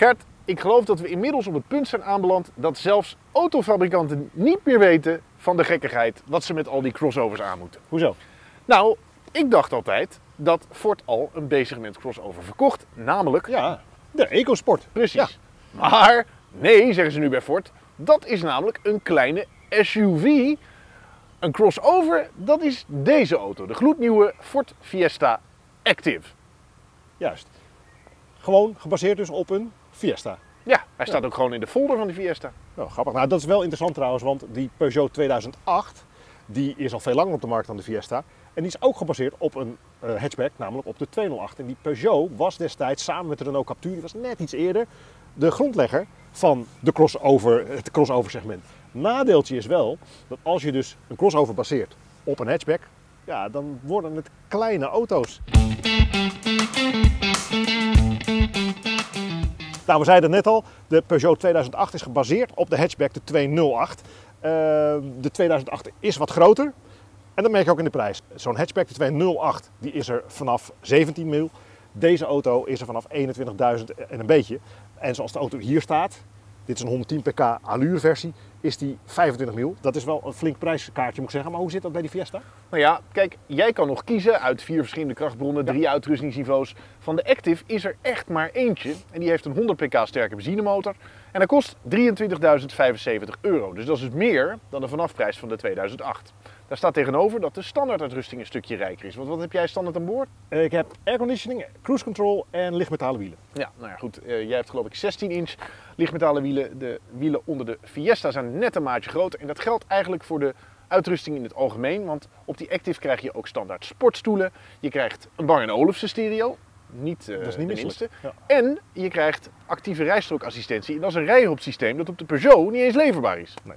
Gert, ik geloof dat we inmiddels op het punt zijn aanbeland dat zelfs autofabrikanten niet meer weten van de gekkigheid wat ze met al die crossovers aan moeten. Hoezo? Nou, ik dacht altijd dat Ford al een B-segment crossover verkocht, namelijk... Ja, de EcoSport. Precies. Ja. Maar nee, zeggen ze nu bij Ford, dat is namelijk een kleine SUV. Een crossover, dat is deze auto, de gloednieuwe Ford Fiesta Active. Juist. Gewoon gebaseerd dus op een Fiesta. Ja, hij staat ook gewoon in de folder van de Fiesta. Nou, grappig. Nou, dat is wel interessant trouwens, want die Peugeot 2008, die is al veel langer op de markt dan de Fiesta. En die is ook gebaseerd op een hatchback, namelijk op de 208. En die Peugeot was destijds samen met de Renault Captur, die was net iets eerder, de grondlegger van de het crossover segment. Nadeeltje is wel dat als je dus een crossover baseert op een hatchback, ja, dan worden het kleine auto's. Nou, we zeiden het net al, de Peugeot 2008 is gebaseerd op de hatchback de 208. De 2008 is wat groter en dat merk je ook in de prijs. Zo'n hatchback de 208 die is er vanaf 17 mil. Deze auto is er vanaf 21.000 en een beetje. En zoals de auto hier staat, dit is een 110 pk allure versie, is die 25 mil. Dat is wel een flink prijskaartje moet ik zeggen, maar hoe zit dat bij die Fiesta? Nou ja, kijk, jij kan nog kiezen uit 4 verschillende krachtbronnen, 3 uitrustingsniveaus. Van de Active is er echt maar eentje en die heeft een 100 pk sterke benzinemotor. En dat kost €23.075. Dus dat is meer dan de vanafprijs van de 2008. Daar staat tegenover dat de standaarduitrusting een stukje rijker is. Want wat heb jij standaard aan boord? Ik heb airconditioning, cruise control en lichtmetalen wielen. Ja, nou ja, goed. Jij hebt geloof ik 16 inch lichtmetalen wielen. De wielen onder de Fiesta zijn net een maatje groter. En dat geldt eigenlijk voor de uitrusting in het algemeen. Want op die Active krijg je ook standaard sportstoelen. Je krijgt een Bang & Olufsen stereo. Niet, Dat is de niet minste. misselijk. Ja. En je krijgt actieve rijstrookassistentie. En dat is een rijhulpsysteem dat op de Peugeot niet eens leverbaar is. Nee.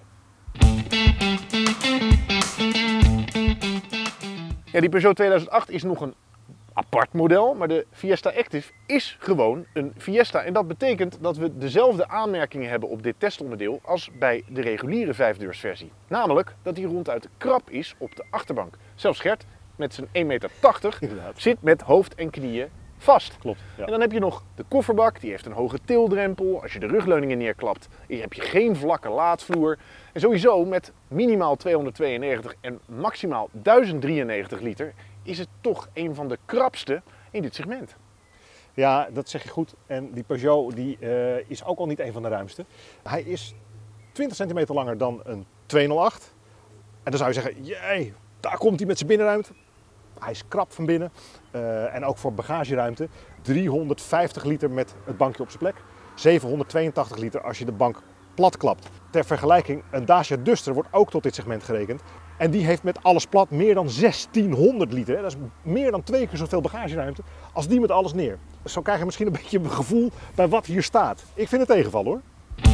Ja, die Peugeot 2008 is nog een apart model, maar de Fiesta Active is gewoon een Fiesta. En dat betekent dat we dezelfde aanmerkingen hebben op dit testonderdeel als bij de reguliere vijfdeursversie. Namelijk dat die ronduit krap is op de achterbank. Zelfs Gert, met zijn 1,80 m, Inderdaad. zit met hoofd en knieën vast. Klopt. Ja. En dan heb je nog de kofferbak, die heeft een hoge tildrempel. Als je de rugleuningen neerklapt, heb je geen vlakke laadvloer. En sowieso met minimaal 292 en maximaal 1093 liter is het toch een van de krapste in dit segment. Ja, dat zeg je goed. En die Peugeot die, is ook al niet een van de ruimste. Hij is 20 centimeter langer dan een 208. En dan zou je zeggen, jee, daar komt hij met zijn binnenruimte. Hij is krap van binnen. En ook voor bagageruimte. 350 liter met het bankje op zijn plek. 782 liter als je de bank plat klapt. Ter vergelijking, een Dacia Duster wordt ook tot dit segment gerekend. En die heeft met alles plat meer dan 1600 liter. Dat is meer dan 2 keer zoveel bagageruimte als die met alles neer. Dus zo krijg je misschien een beetje een gevoel bij wat hier staat. Ik vind het tegenvallen hoor.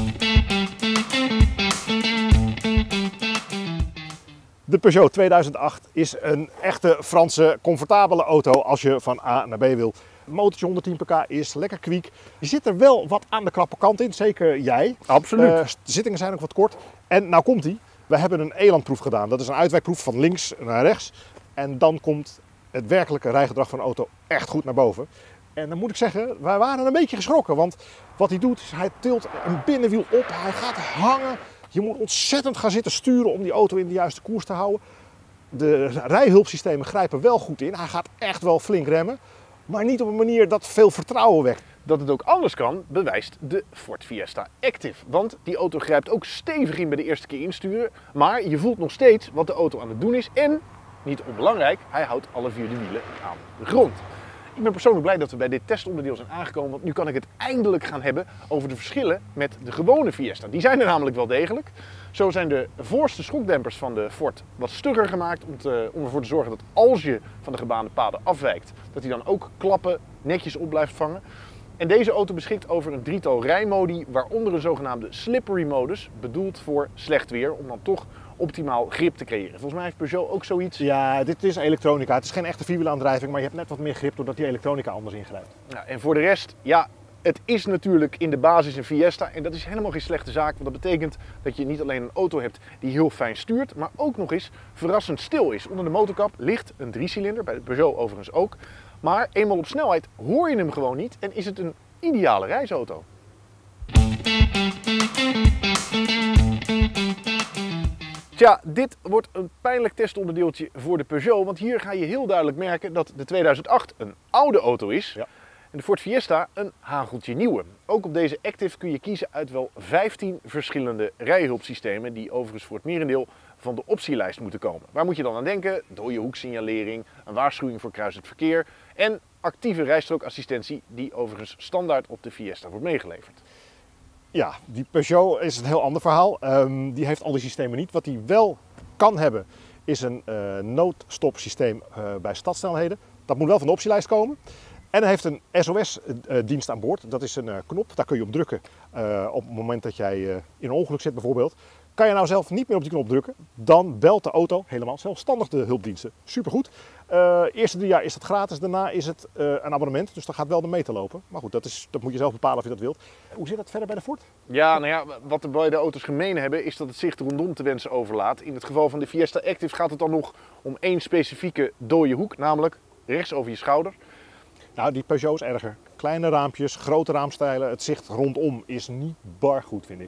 De Peugeot 2008 is een echte Franse comfortabele auto als je van A naar B wil. Motortje 110 pk is lekker kwiek. Je zit er wel wat aan de krappe kant in, zeker jij. Absoluut. De zittingen zijn ook wat kort. En nou komt ie. We hebben een elandproef gedaan. Dat is een uitwijkproef van links naar rechts. En dan komt het werkelijke rijgedrag van de auto echt goed naar boven. En dan moet ik zeggen, wij waren een beetje geschrokken. Want wat hij doet, is hij tilt een binnenwiel op. Hij gaat hangen. Je moet ontzettend gaan zitten sturen om die auto in de juiste koers te houden. De rijhulpsystemen grijpen wel goed in. Hij gaat echt wel flink remmen. Maar niet op een manier dat veel vertrouwen wekt. Dat het ook anders kan, bewijst de Ford Fiesta Active. Want die auto grijpt ook stevig in bij de eerste keer insturen. Maar je voelt nog steeds wat de auto aan het doen is. En, niet onbelangrijk, hij houdt alle 4 de wielen aan de grond. Ik ben persoonlijk blij dat we bij dit testonderdeel zijn aangekomen. Want nu kan ik het eindelijk gaan hebben over de verschillen met de gewone Fiesta. Die zijn er namelijk wel degelijk. Zo zijn de voorste schokdempers van de Ford wat stugger gemaakt. Om ervoor te zorgen dat als je van de gebaande paden afwijkt, dat hij dan ook klappen netjes op blijft vangen. En deze auto beschikt over een drietal rijmodi, waaronder een zogenaamde slippery modus, bedoeld voor slecht weer, om dan toch optimaal grip te creëren. Volgens mij heeft Peugeot ook zoiets. Ja, dit is elektronica. Het is geen echte vierwielaandrijving, maar je hebt net wat meer grip doordat die elektronica anders ingrijpt. Ja, en voor de rest, ja, het is natuurlijk in de basis een Fiesta en dat is helemaal geen slechte zaak. Want dat betekent dat je niet alleen een auto hebt die heel fijn stuurt, maar ook nog eens verrassend stil is. Onder de motorkap ligt een 3-cilinder, bij de Peugeot overigens ook. Maar eenmaal op snelheid hoor je hem gewoon niet en is het een ideale reisauto. Tja, dit wordt een pijnlijk testonderdeeltje voor de Peugeot, want hier ga je heel duidelijk merken dat de 2008 een oude auto is. Ja. En de Ford Fiesta een hageltje nieuwe. Ook op deze Active kun je kiezen uit wel 15 verschillende rijhulpsystemen die overigens voor het merendeel van de optielijst moeten komen. Waar moet je dan aan denken? Dode hoeksignalering, een waarschuwing voor kruisend verkeer en actieve rijstrookassistentie die overigens standaard op de Fiesta wordt meegeleverd. Ja, die Peugeot is een heel ander verhaal. Die heeft al die systemen niet. Wat die wel kan hebben is een noodstopsysteem bij stadsnelheden. Dat moet wel van de optielijst komen. En hij heeft een SOS-dienst aan boord. Dat is een knop, daar kun je op drukken op het moment dat jij in een ongeluk zit bijvoorbeeld. Kan je nou zelf niet meer op die knop drukken, dan belt de auto helemaal zelfstandig de hulpdiensten. Supergoed. Eerste 3 jaar is dat gratis, daarna is het een abonnement, dus dan gaat wel de meter lopen. Maar goed, dat moet je zelf bepalen of je dat wilt. Hoe zit dat verder bij de Ford? Ja, nou ja, wat de beide auto's gemeen hebben is dat het zicht rondom te wensen overlaat. In het geval van de Fiesta Active gaat het dan nog om één specifieke dode hoek, namelijk rechts over je schouder. Nou, die Peugeot is erger. Kleine raampjes, grote raamstijlen, het zicht rondom is niet bar goed, vind ik.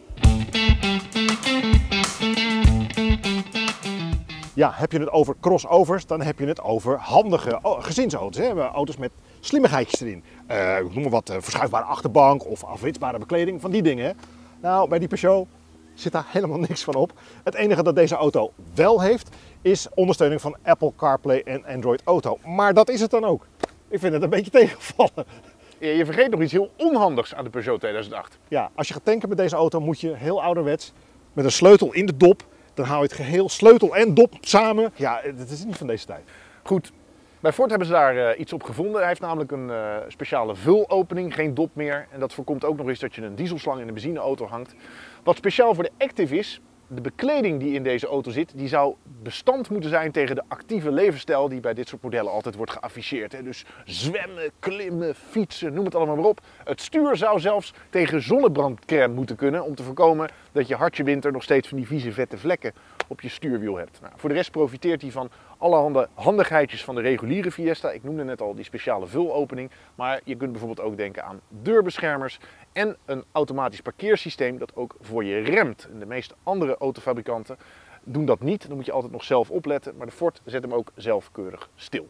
Ja, heb je het over crossovers, dan heb je het over handige gezinsauto's. Hè? Auto's met slimmigheidjes erin. Ik noem maar wat, verschuifbare achterbank of afwitsbare bekleding, van die dingen. Hè? Nou, bij die Peugeot zit daar helemaal niks van op. Het enige dat deze auto wel heeft, is ondersteuning van Apple CarPlay en Android Auto. Maar dat is het dan ook. Ik vind het een beetje tegenvallen. Je vergeet nog iets heel onhandigs aan de Peugeot 2008. Ja, als je gaat tanken met deze auto moet je heel ouderwets met een sleutel in de dop. Dan hou je het geheel sleutel en dop samen. Ja, dat is niet van deze tijd. Goed, bij Ford hebben ze daar iets op gevonden. Hij heeft namelijk een speciale vulopening, geen dop meer. En dat voorkomt ook nog eens dat je een dieselslang in een benzineauto hangt. Wat speciaal voor de Active is, de bekleding die in deze auto zit, die zou bestand moeten zijn tegen de actieve levensstijl die bij dit soort modellen altijd wordt geafficheerd. Dus zwemmen, klimmen, fietsen, noem het allemaal maar op. Het stuur zou zelfs tegen zonnebrandcrème moeten kunnen om te voorkomen dat je hartje winter nog steeds van die vieze vette vlekken op je stuurwiel hebt. Nou, voor de rest profiteert hij van allerhande handigheidjes van de reguliere Fiesta. Ik noemde net al die speciale vulopening, maar je kunt bijvoorbeeld ook denken aan deurbeschermers en een automatisch parkeersysteem dat ook voor je remt. En de meeste andere autofabrikanten doen dat niet, dan moet je altijd nog zelf opletten, maar de Ford zet hem ook zelf keurig stil.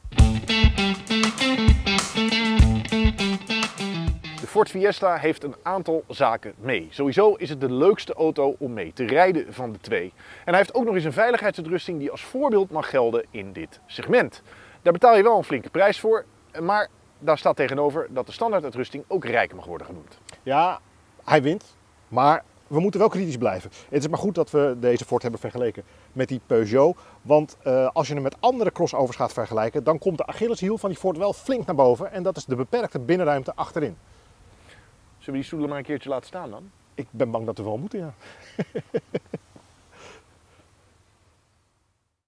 De Ford Fiesta heeft een aantal zaken mee. Sowieso is het de leukste auto om mee te rijden van de twee. En hij heeft ook nog eens een veiligheidsuitrusting die als voorbeeld mag gelden in dit segment. Daar betaal je wel een flinke prijs voor, maar daar staat tegenover dat de standaarduitrusting ook rijk mag worden genoemd. Ja, hij wint, maar we moeten wel kritisch blijven. Het is maar goed dat we deze Ford hebben vergeleken met die Peugeot. Want als je hem met andere crossovers gaat vergelijken, dan komt de Achilleshiel van die Ford wel flink naar boven. En dat is de beperkte binnenruimte achterin. Zullen we die stoelen maar een keertje laten staan dan? Ik ben bang dat we wel moeten, ja.